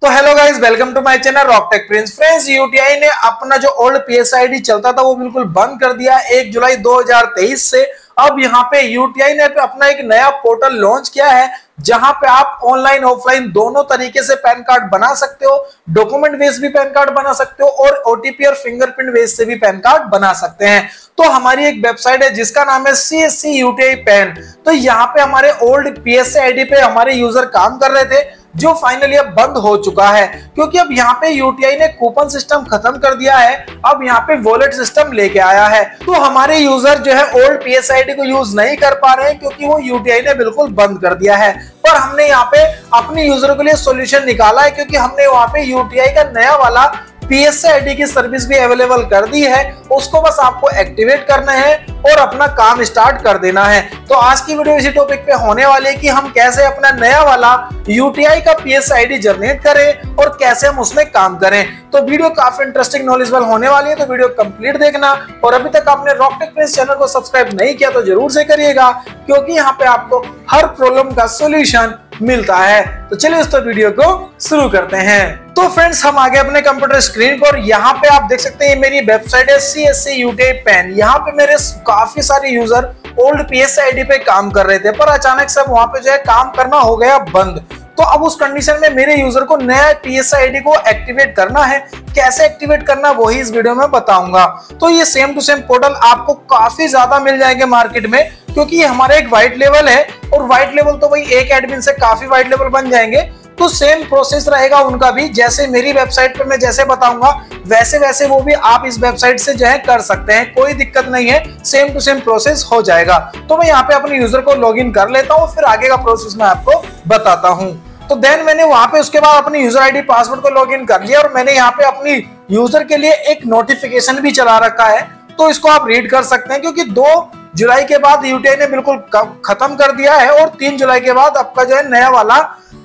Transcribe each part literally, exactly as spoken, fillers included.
तो hello guys, welcome to my channel Rocktech Prince. Friends, UTI ने अपना जो ओल्ड पीएसआईडी चलता था वो बिल्कुल बंद कर दिया एक जुलाई दो हज़ार तेईस से। अब यहाँ पे यूटीआई ने अपना एक नया पोर्टल लॉन्च किया है जहां पे आप ऑनलाइन ऑफलाइन दोनों तरीके से पैन कार्ड बना सकते हो। डॉक्यूमेंट बेस भी पैन कार्ड बना सकते हो और ओटीपी और फिंगरप्रिंट बेस से भी पैन कार्ड बना सकते हैं। तो हमारी एक वेबसाइट है जिसका नाम है C S C UTI PAN. तो यहाँ पे हमारे ओल्ड पीएसआईडी पे हमारे यूजर काम कर रहे थे जो फाइनली अब बंद हो चुका है, क्योंकि अब यहाँ पे यूटीआई ने कूपन सिस्टम खत्म कर दिया है। अब यहाँ पे वॉलेट सिस्टम लेके आया है। तो हमारे यूजर जो है ओल्ड पीएसआईडी को यूज नहीं कर पा रहे हैं क्योंकि वो यूटीआई ने बिल्कुल बंद कर दिया है। पर हमने यहाँ पे अपने यूजर के लिए सॉल्यूशन निकाला है, क्योंकि हमने वहां पे यूटीआई का नया वाला पीएसआईडी की सर्विस भी अवेलेबल कर दी है। उसको बस आपको एक्टिवेट करना है और अपना काम स्टार्ट कर देना है। तो आज की वीडियो इसी टॉपिक पे होने वाली है कि हम कैसे अपना नया वाला यूटीआई का पीएसआईडी जनरेट करें और कैसे हम उसमें काम करें। तो वीडियो काफी इंटरेस्टिंग नॉलेजेबल होने वाली है, तो वीडियो कंप्लीट देखना। और अभी तक आपने रॉकटेक प्रिंस चैनल को सब्सक्राइब नहीं किया तो जरूर से करिएगा, क्योंकि यहाँ पे आपको हर प्रॉब्लम का सोल्यूशन मिलता है। तो चलिए इस तो वीडियो को शुरू करते हैं। तो फ्रेंड्स, हम आगे अपने कंप्यूटर स्क्रीन पर, यहाँ पे आप देख सकते हैं मेरी वेबसाइट है C S C UTI PAN. यहाँ पे मेरे काफी सारे यूजर ओल्ड पीएसआईडी पे काम कर रहे थे, पर अचानक से वहां पे जो है काम करना हो गया बंद। तो अब उस कंडीशन में मेरे यूजर को नया पीएसआईडी को एक्टिवेट करना है। कैसे एक्टिवेट करना वही इस वीडियो में बताऊंगा। तो ये सेम टू सेम पोर्टल आपको काफी ज्यादा मिल जाएंगे मार्केट में, क्योंकि ये हमारा एक व्हाइट लेवल है और व्हाइट लेवल तो भाई एक एडमिन से काफी व्हाइट लेवल बन जाएंगे। तो सेम प्रोसेस रहेगा उनका भी, जैसे मेरी वेबसाइट पे मैं जैसे बताऊंगा वैसे वैसे वो भी आप इस वेबसाइट से जो है कर सकते हैं। कोई दिक्कत नहीं है, सेम टू सेम प्रोसेस हो जाएगा। तो मैं यहाँ पे अपने यूजर को लॉगिन कर लेता हूँ, फिर आगे का प्रोसेस मैं आपको बताता हूँ। तो देन मैंने वहां पे उसके बाद अपनी यूजर आईडी पासवर्ड को लॉगिन कर लिया और मैंने यहाँ पे अपनी यूजर के लिए एक नोटिफिकेशन भी चला रखा है। तो इसको आप रीड कर सकते हैं, क्योंकि दो जुलाई के बाद यूटीआई ने बिल्कुल खत्म कर दिया है और तीन जुलाई के बाद आपका जो है नया वाला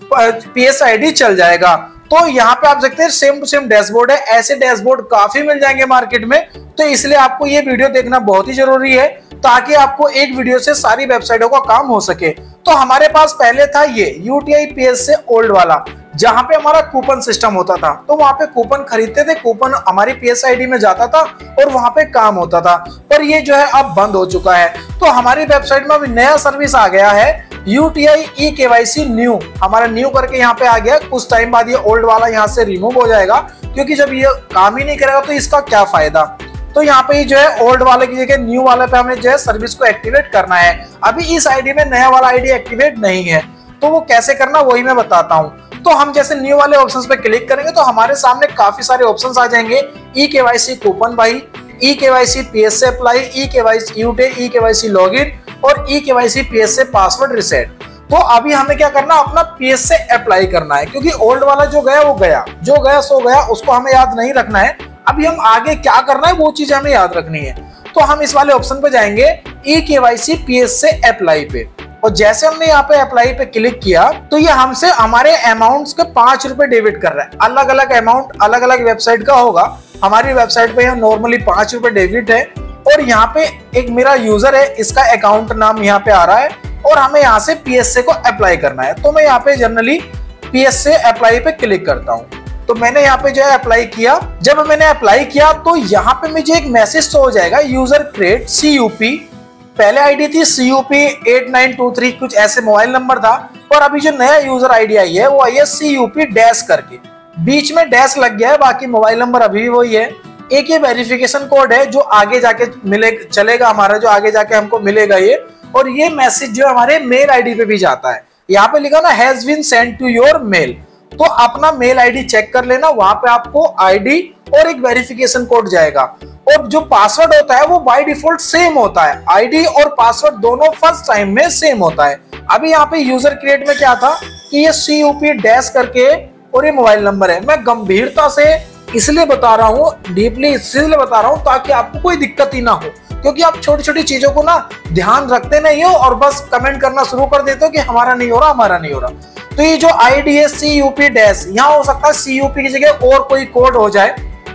पीएसआईडी चल जाएगा। तो यहाँ पे आप देखते हैं सेम टू सेम डैशबोर्ड है। ऐसे डैशबोर्ड काफी मिल जाएंगे मार्केट में, तो इसलिए आपको ये वीडियो देखना बहुत ही जरूरी है, ताकि आपको एक वीडियो से सारी वेबसाइटों का काम हो सके। तो हमारे पास पहले था ये यूटीआई पीएस से ओल्ड वाला, जहां पे हमारा कूपन सिस्टम होता था। तो वहां पे कूपन खरीदते थे, कूपन हमारी पीएसआईडी में जाता था और वहां पे काम होता था। पर ये जो है अब बंद हो चुका है। तो हमारी वेबसाइट में अभी नया सर्विस आ गया है, यूटीआई ई केवाईसी न्यू। हमारा न्यू करके यहाँ पे आ गया। कुछ टाइम बाद ये ओल्ड वाला यहाँ से रिमूव हो जाएगा, क्योंकि जब ये काम ही नहीं करेगा तो इसका क्या फायदा। तो यहाँ पे जो है ओल्ड वाले की जगह न्यू वाले पे हमें जो है सर्विस को एक्टिवेट करना है। अभी इस आईडी में नया वाला आईडी एक्टिवेट नहीं है, तो वो कैसे करना वही मैं बताता हूँ। तो हम जैसे न्यू वाले ऑप्शंस पे क्लिक करेंगे तो हमारे सामने काफी सारे ऑप्शंस आ जाएंगे। E KYC coupon buy, e KYC PS से apply, e KYC UTI e KYC login और ई केवाईसी पीएस से पासवर्ड रिसेट। तो अभी हमें क्या करना, अपना पीएस से अप्लाई करना है, क्योंकि ओल्ड वाला जो गया वो गया, जो गया सो गया, उसको हमें याद नहीं रखना है। अभी हम आगे क्या करना है वो चीज हमें याद रखनी है। तो हम इस वाले ऑप्शन पे जाएंगे, ई केवाईसी पीएस से अप्लाई पे, और जैसे हमने यहाँ पे अप्लाई पे क्लिक किया तो ये हमसे हमारे अमाउंट्स के पांच रुपए डेबिट कर रहा है। अलग अलग अमाउंट अलग अलग वेबसाइट का होगा। हमारी वेबसाइट पे नॉर्मली पांच रुपए डेबिट है। और यहाँ पे एक मेरा यूजर है, इसका अकाउंट नाम यहाँ पे आ रहा है और हमें यहाँ से पीएसए को अप्लाई करना है। तो मैं यहाँ पे जनरली पीएसए अप्लाई पे क्लिक करता हूँ। तो मैंने यहाँ पे जो है अप्लाई किया। जब मैंने अप्लाई किया तो यहाँ पे मुझे एक मैसेज तो हो जाएगा, यूजर क्रिएट सीयूपी। पहले आईडी थी CUP at nine two three, कुछ ऐसे मोबाइल नंबर था। और अभी जो नया यूजर आईडी आई है वो आई है सीयूपी डैश करके, बीच में डैश लग गया है, बाकी मोबाइल नंबर अभी भी वही है। एक ये वेरिफिकेशन कोड है जो आगे जाके मिले चलेगा हमारा, जो आगे जाके हमको मिलेगा ये। और ये मैसेज जो हमारे मेल आईडी पे भी जाता है। यहाँ पे लिखा ना has been send to your mail. तो अपना मेल आईडी चेक कर लेना, वहां पे आपको आईडी और एक वेरिफिकेशन कोड जाएगा। और जो पासवर्ड होता है वो बाय डिफॉल्ट सेम होता है। आईडी और पासवर्ड दोनों फर्स्ट टाइम में सेम होता है। अभी यहाँ पे यूजर क्रिएट में क्या था कि ये सीयूपी डैश करके और ये मोबाइल नंबर है। मैं गंभीरता से इसलिए बता रहा हूँ, डीपली इसलिए बता रहा हूँ ताकि आपको कोई दिक्कत ही ना हो, क्योंकि आप छोटी छोटी चीजों को ना ध्यान रखते नहीं हो और बस कमेंट करना शुरू कर देते हो कि हमारा नहीं हो रहा हमारा नहीं हो रहा। तो ये जो आईडी है सीयूपी डैश, यहाँ हो सकता है सीयूपी की जगह और कोई कोड हो जाए,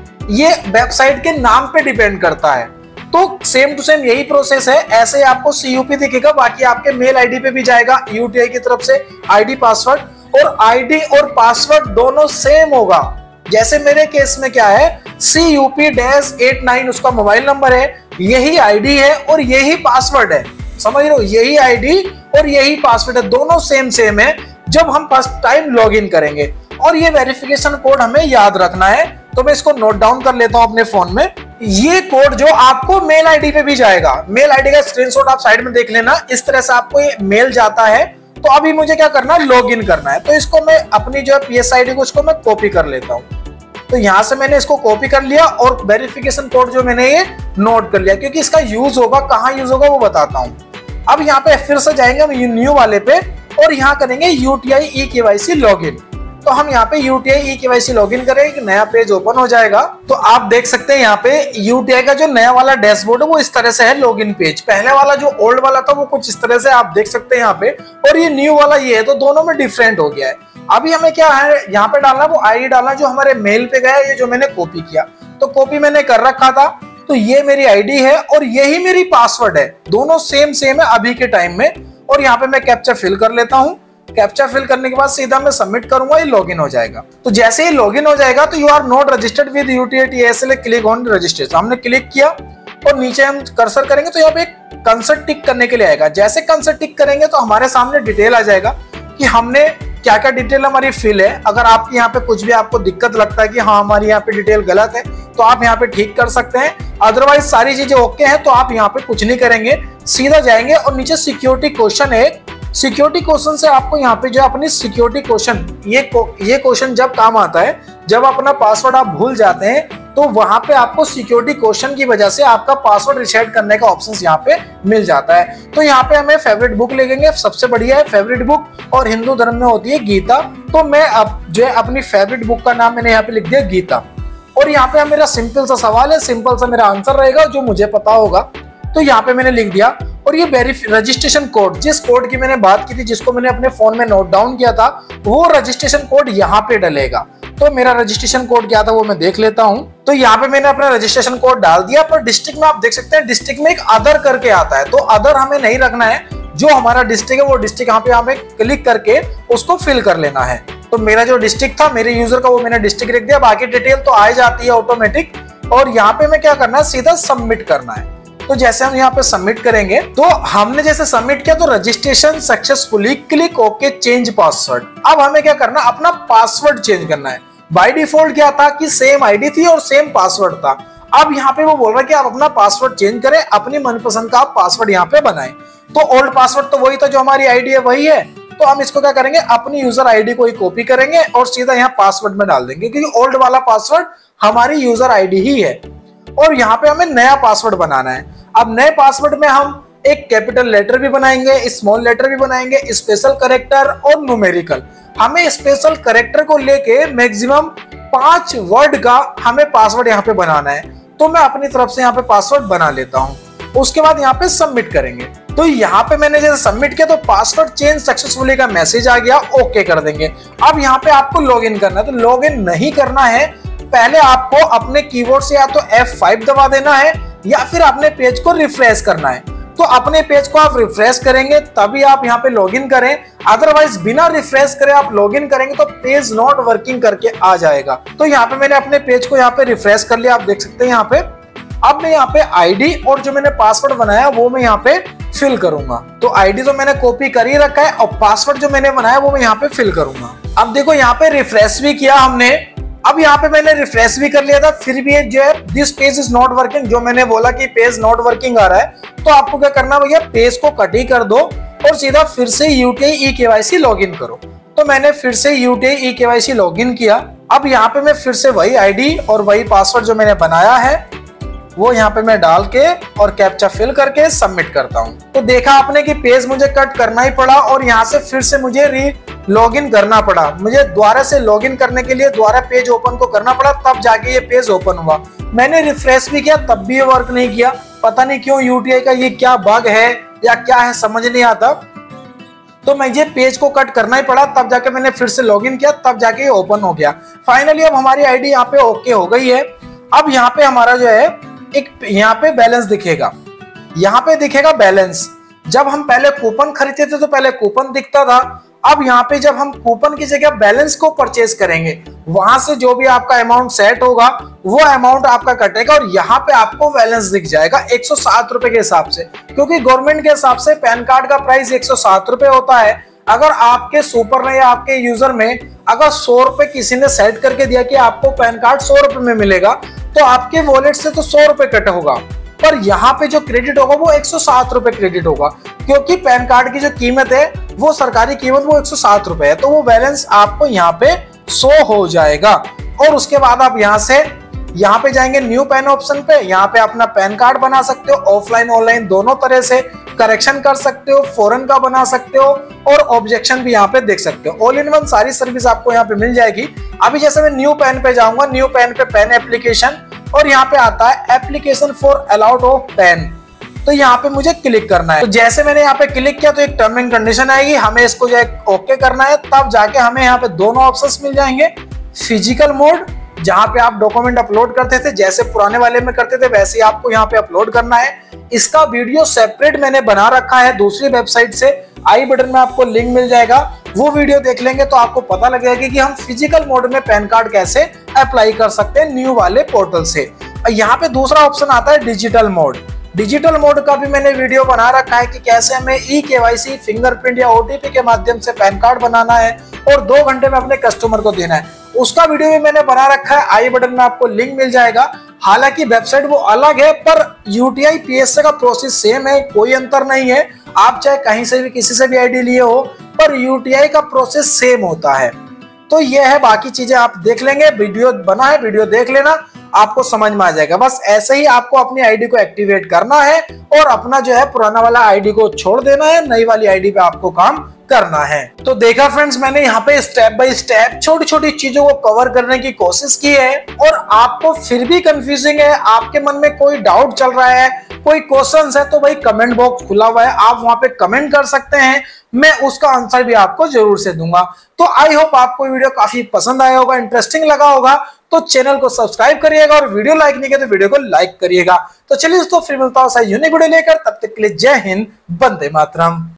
ये वेबसाइट के नाम पे डिपेंड करता है। तो सेम टू सेम यही प्रोसेस है। ऐसे आपको सीयूपी दिखेगा, बाकी आपके मेल आईडी पे भी जाएगा यूटीआई की तरफ से आईडी पासवर्ड। और आईडी और पासवर्ड दोनों सेम होगा। जैसे मेरे केस में क्या है, C U P dash at nine उसका मोबाइल नंबर है, यही आईडी है और यही पासवर्ड है। समझ लो, यही आईडी और यही पासवर्ड है, दोनों सेम सेम है जब हम फर्स्ट टाइम लॉग इन करेंगे। और ये वेरिफिकेशन कोड हमें याद रखना है, तो मैं इसको नोट डाउन कर लेता हूं अपने फोन में। ये कोड जो आपको मेल आईडी पे भी जाएगा, मेल आईडी का स्क्रीनशॉट आप साइड में देख लेना, इस तरह से आपको ये मेल जाता है। तो अभी मुझे क्या करना है, लॉग इन करना है। तो इसको मैं अपनी जो है पी एस आई डी को उसको मैं कॉपी कर लेता हूँ। तो यहां से मैंने इसको कॉपी कर लिया और वेरिफिकेशन कोड जो मैंने ये नोट कर लिया, क्योंकि इसका यूज होगा, कहां यूज होगा वो बताता हूं। अब यहाँ पे फिर से जाएंगे हम न्यू वाले पे और यहाँ करेंगे यू टी आई ई के वाई सी लॉगिन। तो हम यहाँ पे यू टी आई ई के वाई सी लॉगिन करेंगे, एक नया पेज ओपन हो जाएगा। तो आप देख सकते हैं यहाँ पे यू टी आई का जो नया वाला डैशबोर्ड है वो इस तरह से है लॉगिन पेज। पहले वाला जो ओल्ड वाला था वो कुछ इस तरह से आप देख सकते हैं यहाँ पे, और ये न्यू वाला ये है, तो दोनों में डिफरेंट हो गया है। अभी हमें क्या है यहाँ पे डालना, वो आईडी डालना जो हमारे मेल पे गया, ये जो मैंने कॉपी किया। तो कॉपी मैंने कर रखा था, तो ये मेरी आईडी है और यही मेरी पासवर्ड है, दोनों सेम सेम है अभी के टाइम में। और यहाँ पे मैं कैप्चा फिल कर लेता हूँ। कैप्चा फिल करने के बाद सीधा मैं सबमिट करूंगा, ये लॉगिन हो जाएगा। तो जैसे ही लॉगिन हो जाएगा तो you are not registered with U T I T S L, click on registration. हमने क्लिक किया और नीचे हम कर्सर करेंगे तो यहाँ पे कंसर्ट टिक करने के लिए आएगा। जैसे कंसर्ट टिक करेंगे तो हमारे सामने डिटेल आ जाएगा कि हमने क्या क्या डिटेल हमारी फिल है। अगर आपकी यहाँ पे कुछ भी आपको दिक्कत लगता है कि हाँ हमारी यहाँ पे डिटेल गलत है, तो आप यहाँ पे ठीक कर सकते हैं। अदरवाइज सारी चीजें ओके हैं तो आप यहाँ पे कुछ नहीं करेंगे, सीधा जाएंगे और नीचे सिक्योरिटी क्वेश्चन है। सिक्योरिटी क्वेश्चन से आपको यहाँ पे जो अपनी सिक्योरिटी क्वेश्चन, ये ये क्वेश्चन जब काम आता है, जब अपना पासवर्ड आप भूल जाते हैं तो वहां पे आपको सिक्योरिटी क्वेश्चन की वजह से आपका पासवर्ड रिसेट करने का ऑप्शन यहाँ पे मिल जाता है। तो यहाँ पे हमें फेवरेट बुक लेंगे, सबसे बढ़िया है फेवरेट बुक, और हिंदू धर्म में होती है गीता। तो मैं अब जो है अपनी फेवरेट बुक का नाम मैंने यहाँ पे लिख दिया गीता। और यहाँ पे मेरा सिंपल सा सवाल है, सिंपल सा मेरा आंसर रहेगा जो मुझे पता होगा। तो यहाँ पे मैंने लिख दिया। और ये रजिस्ट्रेशन कोड, जिस कोड की मैंने बात की थी, जिसको मैंने अपने फोन में नोट डाउन किया था, वो रजिस्ट्रेशन कोड यहाँ पे डलेगा। तो मेरा रजिस्ट्रेशन कोड क्या था वो मैं देख लेता हूँ। तो यहाँ पे मैंने अपना रजिस्ट्रेशन कोड डाल दिया, पर डिस्ट्रिक्ट में आप देख सकते हैं डिस्ट्रिक्ट में एक अदर करके आता है। तो अदर हमें नहीं रखना है, जो हमारा डिस्ट्रिक्ट है वो डिस्ट्रिक्ट यहाँ पे यहाँ पे क्लिक करके उसको फिल कर लेना है। तो मेरा जो डिस्ट्रिक्ट था मेरे यूजर का, वो मैंने डिस्ट्रिक्ट लिख दिया। बाकी डिटेल तो आ जाती है ऑटोमेटिक। और यहाँ पे मैं क्या करना है, सीधा सबमिट करना है। तो जैसे हम यहाँ पे सबमिट करेंगे, तो हमने जैसे सबमिट किया तो registration successfully, click okay change password. अब हमें क्या करना, अपना पासवर्ड चेंज करना है। बाय डिफॉल्ट क्या था कि सेम आईडी थी और सेम पासवर्ड था। अब यहाँ पे वो बोल रहा है कि आप अपना पासवर्ड चेंज करें, अपनी मनपसंद का आप पासवर्ड यहाँ पे बनाएं। तो ओल्ड पासवर्ड तो वही था, जो हमारी आईडी है वही है। तो हम इसको क्या करेंगे, अपनी यूजर आईडी को ही कॉपी करेंगे और सीधा यहाँ पासवर्ड में डाल देंगे, क्योंकि ओल्ड वाला पासवर्ड हमारी यूजर आईडी ही है। और यहाँ पे हमें नया पासवर्ड बनाना है। अब नए पासवर्ड में हम एक कैपिटल लेटर भी बनाएंगे, स्मॉल लेटर भी बनाएंगे, स्पेशल करेक्टर और न्यूमेरिकल। हमें स्पेशल करेक्टर को लेके मैक्सिमम पांच वर्ड का हमें पासवर्ड यहाँ पे बनाना है। तो मैं अपनी तरफ से यहाँ पे पासवर्ड बना लेता हूँ। उसके बाद यहाँ पे सबमिट करेंगे। तो यहाँ पे मैंने जैसे सबमिट किया तो पासवर्ड चेंज सक्सेसफुली का मैसेज आ गया, ओके कर देंगे। अब यहाँ पे आपको लॉगिन करना है। तो लॉगिन नहीं करना है, पहले आपको अपने कीबोर्ड से या तो एफ फाइव दबा देना है या फिर अपने पेज को रिफ्रेश करना है। तो अपने पेज को आप रिफ्रेश करेंगे तभी आप यहाँ पे लॉगिन करें, अदरवाइज बिना रिफ्रेश करे आप लॉगिन करेंगे तो पेज नॉट वर्किंग करके आ जाएगा। तो यहाँ पे मैंने अपने पेज को यहाँ पे रिफ्रेश कर लिया, आप देख सकते हैं यहाँ पे। अब मैं यहाँ पे आईडी और जो मैंने पासवर्ड बनाया वो मैं यहाँ पे फिल करूंगा। तो आईडी तो मैंने कॉपी कर ही रखा है और पासवर्ड जो मैंने बनाया वो मैं यहाँ पे फिल करूंगा। अब देखो यहाँ पे रिफ्रेश भी किया हमने। अब यहाँ पे मैंने रिफ्रेश भी कर लिया था, फिर भी जो है this page is not working, जो मैंने बोला कि पेज नॉट वर्किंग आ रहा है। तो आपको क्या करना भैया, पेज को कट ही कर दो और सीधा फिर से यू टी आई ई के वाई सी लॉगिन करो। तो मैंने फिर से यू टी आई ई के वाई सी लॉगिन किया। अब यहाँ पे मैं फिर से वही आईडी और वही पासवर्ड जो मैंने बनाया है वो यहाँ पे मैं डाल के और कैप्चा फिल करके सबमिट करता हूँ। तो देखा आपने कि पेज मुझे कट करना ही पड़ा और यहाँ से फिर से मुझे री लॉगिन करना पड़ा। मुझे दोबारा से लॉगिन करने के लिए दोबारा पेज ओपन को करना पड़ा, तब जाके ये पेज ओपन हुआ। मैंने रिफ्रेश भी किया तब भी ये वर्क नहीं किया। पता नहीं क्यों, यू टी आई का ये क्या बग है या क्या है समझ नहीं आता। तो मुझे पेज को कट करना ही पड़ा, तब जाके मैंने फिर से लॉगिन किया, तब जाके ये ओपन हो गया। फाइनली अब हमारी आईडी यहाँ पे ओके हो गई है। अब यहाँ पे हमारा जो है एक यहाँ पे बैलेंस दिखेगा, यहाँ पे दिखेगा बैलेंस। जब हम पहले कूपन खरीदते थे तो पहले कूपन दिखता था अब यहाँ पे जब हम कूपन की जगह बैलेंस को परचेज करेंगे, वहां से जो भी आपका अमाउंट सेट होगा वो अमाउंट आपका कटेगा और यहाँ पे आपको बैलेंस दिख जाएगा एक सौ सात रुपए के हिसाब से, क्योंकि गवर्नमेंट के हिसाब से पैन कार्ड का प्राइस एक सौ सात रुपए होता है। अगर आपके सुपर ने या आपके यूजर में अगर सौ रुपए किसी ने सेट करके दिया कि आपको पैन कार्ड सौ रुपए में मिलेगा, तो आपके वॉलेट से तो सौ रुपए कट होगा, पर यहाँ पे जो क्रेडिट होगा वो एक सौ सात रुपए क्रेडिट होगा, क्योंकि पैन कार्ड की जो कीमत है वो सरकारी कीमत वो एक सौ सात रुपए है। तो वो बैलेंस आपको यहाँ पे शो हो जाएगा और उसके बाद आप यहाँ से यहाँ पे जाएंगे न्यू पैन ऑप्शन पे। यहाँ पे अपना पैन कार्ड बना सकते हो, ऑफलाइन ऑनलाइन दोनों तरह से करेक्शन कर सकते हो, फॉरेन का बना सकते हो और ऑब्जेक्शन भी यहाँ पे देख सकते हो। ऑल इन वन सारी सर्विस आपको यहाँ पे मिल जाएगी। अभी जैसे मैं न्यू पैन पे जाऊंगा, न्यू पैन पे पैन एप्लीकेशन और यहाँ पे आता है application for allowed of PAN, तो यहाँ पे मुझे क्लिक करना है। तो जैसे मैंने यहाँ पे क्लिक किया तो एक टर्म एंड कंडीशन आएगी, हमें इसको जो है ओके करना है, तब जाके हमें यहाँ पे दोनों ऑप्शंस मिल जाएंगे। फिजिकल मोड जहाँ पे आप डॉक्यूमेंट अपलोड करते थे, जैसे पुराने वाले में करते थे वैसे ही आपको यहाँ पे अपलोड करना है। इसका वीडियो सेपरेट मैंने बना रखा है दूसरी वेबसाइट से, आई बटन में आपको लिंक मिल जाएगा, वो वीडियो देख लेंगे तो आपको पता लगेगा कि हम फिजिकल मोड में पैन कार्ड कैसे अप्लाई कर सकते हैं न्यू वाले पोर्टल से। यहाँ पे दूसरा ऑप्शन आता है डिजिटल मोड। डिजिटल मोड का भी मैंने वीडियो बना रखा है कि कैसे हमें ई केवाईसी, फिंगरप्रिंट या ओटीपी के माध्यम से पैन कार्ड बनाना है और दो घंटे में अपने कस्टमर को देना है। उसका वीडियो भी मैंने बना रखा है, आई बटन में आपको लिंक मिल जाएगा। हालांकि वेबसाइट वो अलग है पर यूटीआई पीएसए का प्रोसेस सेम है, कोई अंतर नहीं है। आप चाहे कहीं से भी किसी से भी आईडी लिए हो, पर यूटीआई का प्रोसेस सेम होता है। तो ये है, बाकी चीजें आप देख लेंगे, वीडियो बना है, वीडियो देख लेना, आपको समझ में आ जाएगा। बस ऐसे ही आपको अपनी आईडी को एक्टिवेट करना है और अपना जो है पुराना वाला आईडी को छोड़ देना है, नई वाली आईडी पे आपको काम करना है। तो देखा फ्रेंड्स, मैंने यहाँ पे स्टेप बाय स्टेप छोटी छोटी चीजों को कवर करने की कोशिश की है और आपको फिर भी कंफ्यूजिंग है, आपके मन में कोई डाउट चल रहा है, कोई क्वेश्चंस है, तो भाई कमेंट बॉक्स खुला हुआ है, आप वहां पे कमेंट कर सकते हैं, मैं उसका आंसर भी आपको जरूर से दूंगा। तो आई होप आपको वीडियो काफी पसंद आया होगा, इंटरेस्टिंग लगा होगा, तो चैनल को सब्सक्राइब करिएगा और वीडियो लाइक नहीं किया तो वीडियो को लाइक करिएगा। तो चलिए दोस्तों, फिर मिलता हूं यूनिक वीडियो लेकर, तब तक के लिए जय हिंद, वंदे मातरम।